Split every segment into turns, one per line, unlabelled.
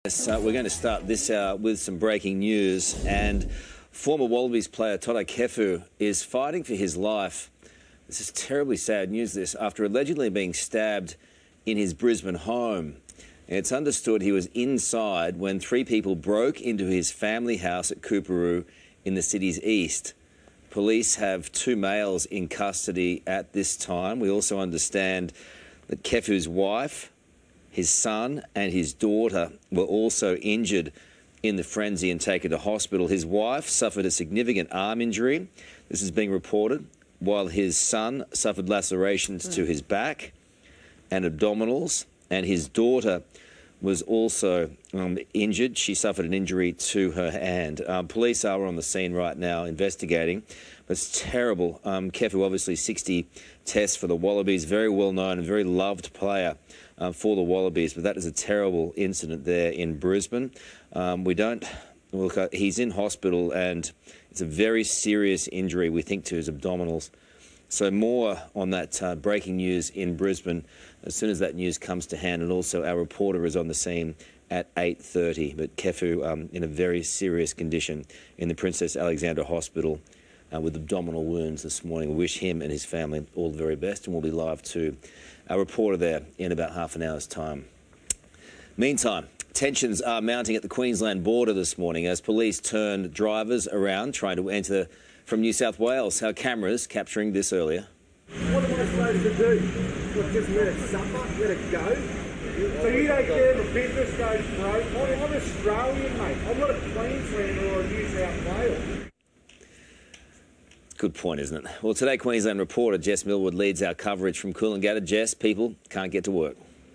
We're going to start this hour with some breaking news, and former Wallabies player Toto Kefu is fighting for his life. This is terribly sad news, this, after allegedly being stabbed in his Brisbane home. It's understood he was inside when three people broke into his family house at Coorparoo in the city's east. Police have two males in custody at this time. We also understand that Kefu's wife, his son and his daughter were also injured in the frenzy and taken to hospital. His wife suffered a significant arm injury. This is being reported, while his son suffered lacerations to his back and abdominals, and his daughter was also injured. She suffered an injury to her hand. Police are on the scene right now investigating. It's terrible. Kefu, obviously 60 tests for the Wallabies, very well known and very loved player for the Wallabies, but that is a terrible incident there in Brisbane. He's in hospital and it's a very serious injury, we think, to his abdominals. So more on that breaking news in Brisbane as soon as that news comes to hand, and also our reporter is on the scene at 8:30. But Kefu in a very serious condition in the Princess Alexandra Hospital with abdominal wounds this morning. We wish him and his family all the very best, and we'll be live to our reporter there in about half an hour's time. Meantime, tensions are mounting at the Queensland border this morning as police turned drivers around trying to enter from New South Wales. Our cameras capturing this earlier.
What am I supposed to do? What, just let it suffer? Let it go? So you don't care if a business goes broke? I'm Australian, mate. I'm not a Queenslander or a New South Wales.
Good point, isn't it? Well, today, Queensland reporter Jess Millwood leads our coverage from Coolangatta. Jess, people can't get to work.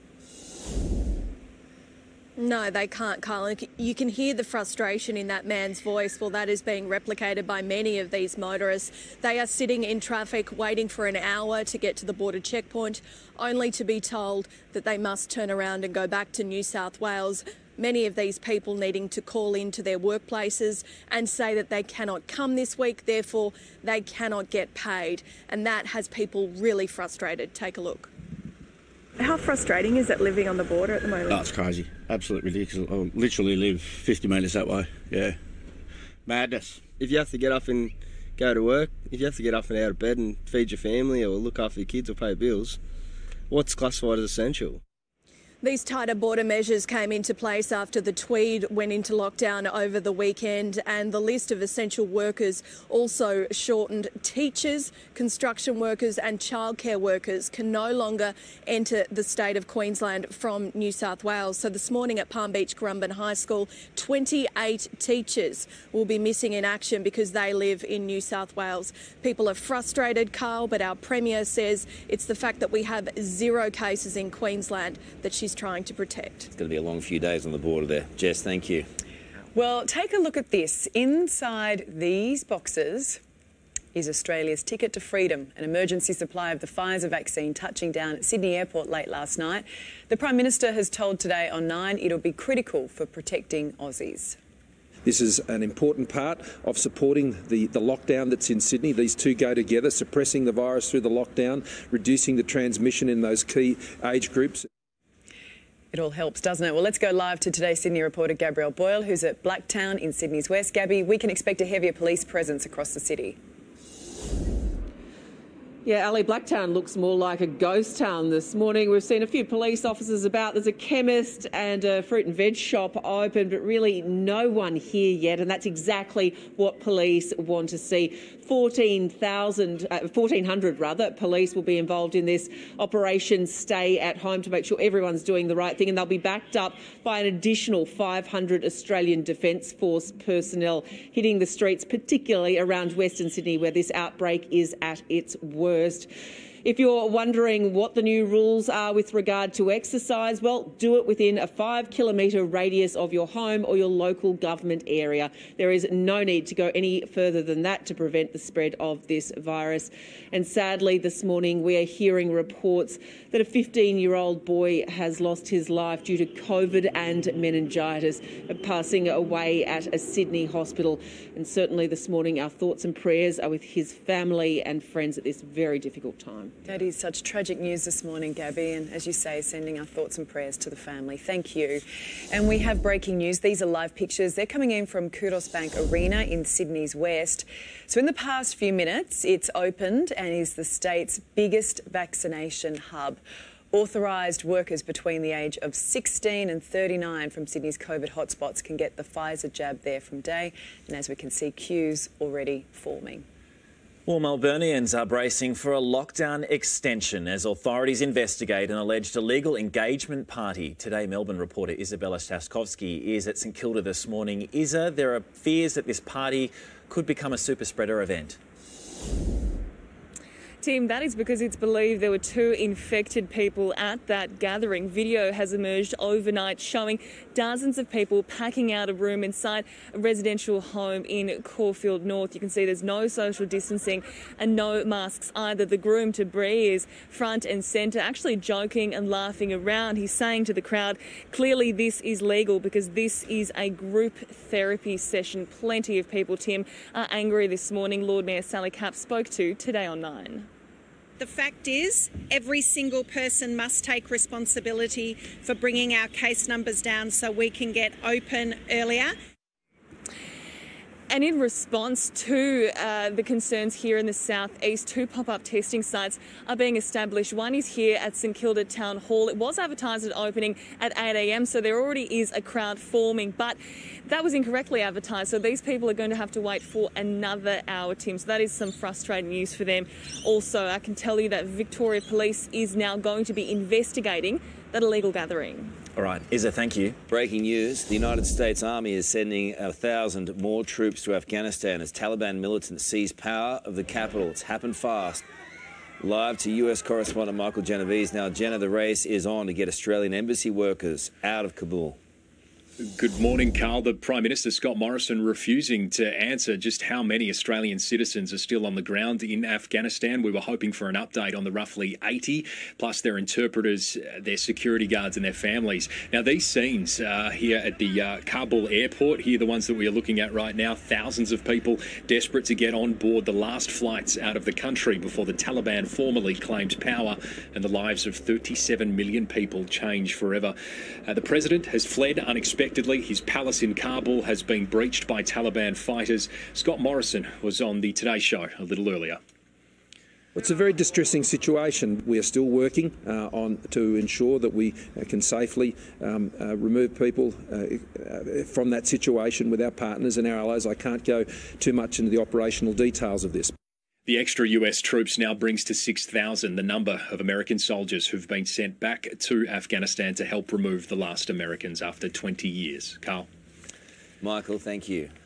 No, they can't, Carl. You can hear the frustration in that man's voice. Well, that is being replicated by many of these motorists. They are sitting in traffic waiting for an hour to get to the border checkpoint, only to be told that they must turn around and go back to New South Wales. Many of these people needing to call into their workplaces and say that they cannot come this week, therefore they cannot get paid. And that has people really frustrated. Take a look. How frustrating is it living on the border at the moment?
Oh, it's crazy. Absolutely ridiculous. I literally live 50 metres that way. Yeah. Madness.
If you have to get up and go to work, if you have to get up and out of bed and feed your family or look after your kids or pay bills, what's classified as essential?
These tighter border measures came into place after the Tweed went into lockdown over the weekend, and the list of essential workers also shortened. Teachers, construction workers and childcare workers can no longer enter the state of Queensland from New South Wales. So this morning at Palm Beach Currumbin High School, 28 teachers will be missing in action because they live in New South Wales. People are frustrated, Carl, but our Premier says it's the fact that we have 0 cases in Queensland that she's trying to protect.
It's going to be a long few days on the border there. Jess, thank you.
Well, take a look at this. Inside these boxes is Australia's ticket to freedom, an emergency supply of the Pfizer vaccine touching down at Sydney Airport late last night. The Prime Minister has told Today on 9 it'll be critical for protecting Aussies.
This is an important part of supporting the lockdown that's in Sydney. These two go together, suppressing the virus through the lockdown, reducing the transmission in those key age groups.
It all helps, doesn't it? Well, let's go live to Today Sydney reporter Gabrielle Boyle, who's at Blacktown in Sydney's west. Gabby, we can expect a heavier police presence across the city.
Yeah, Ali, Blacktown looks more like a ghost town this morning. We've seen a few police officers about. There's a chemist and a fruit and veg shop open, but really no one here yet, and that's exactly what police want to see. 1,400 police will be involved in this Operation Stay at Home to make sure everyone's doing the right thing, and they'll be backed up by an additional 500 Australian Defence Force personnel hitting the streets, particularly around Western Sydney, where this outbreak is at its worst. If you're wondering what the new rules are with regard to exercise, well, do it within a 5-kilometre radius of your home or your local government area. There is no need to go any further than that to prevent the spread of this virus. And sadly, this morning we are hearing reports that a 15-year-old boy has lost his life due to COVID and meningitis, passing away at a Sydney hospital. And certainly this morning our thoughts and prayers are with his family and friends at this very difficult time.
That is such tragic news this morning, Gabby, and as you say, sending our thoughts and prayers to the family. Thank you. And we have breaking news. These are live pictures. They're coming in from Kudos Bank Arena in Sydney's west. So in the past few minutes, it's opened and is the state's biggest vaccination hub. Authorised workers between the age of 16 and 39 from Sydney's COVID hotspots can get the Pfizer jab there from day. And as we can see, queues already forming.
Well, Melburnians are bracing for a lockdown extension as authorities investigate an alleged illegal engagement party. Today, Melbourne reporter Isabella Staskovsky is at St Kilda this morning. Isa, there are fears that this party could become a super spreader event.
Tim, that is because it's believed there were 2 infected people at that gathering. Video has emerged overnight showing dozens of people packing out a room inside a residential home in Caulfield North. You can see there's no social distancing and no masks either. The groom to Bree is front and centre, actually joking and laughing around. He's saying to the crowd, clearly this is legal because this is a group therapy session. Plenty of people, Tim, are angry this morning. Lord Mayor Sally Capp spoke to Today on 9.
The fact is, every single person must take responsibility for bringing our case numbers down so we can get open earlier.
And in response to the concerns here in the southeast, 2 pop-up testing sites are being established. One is here at St Kilda Town Hall. It was advertised at opening at 8 a.m, so there already is a crowd forming, but that was incorrectly advertised. So these people are going to have to wait for another hour, Tim. So that is some frustrating news for them. Also, I can tell you that Victoria Police is now going to be investigating that illegal gathering.
All right, Isa, thank you.
Breaking news, the United States Army is sending 1,000 more troops to Afghanistan as Taliban militants seize power of the capital. It's happened fast. Live to US correspondent Michael Genovese. Now, Jenna, the race is on to get Australian embassy workers out of Kabul.
Good morning, Carl. The Prime Minister, Scott Morrison, refusing to answer just how many Australian citizens are still on the ground in Afghanistan. We were hoping for an update on the roughly 80, plus their interpreters, their security guards and their families. Now, these scenes here at the Kabul airport, here the ones that we are looking at right now, thousands of people desperate to get on board the last flights out of the country before the Taliban formally claimed power and the lives of 37 million people changed forever. The President has fled unexpectedly. His palace in Kabul has been breached by Taliban fighters. Scott Morrison was on the Today Show a little earlier.
It's a very distressing situation. We are still working to ensure that we can safely remove people from that situation with our partners and our allies. I can't go too much into the operational details of this.
The extra US troops now brings to 6,000 the number of American soldiers who've been sent back to Afghanistan to help remove the last Americans after 20 years. Carl.
Michael, thank you.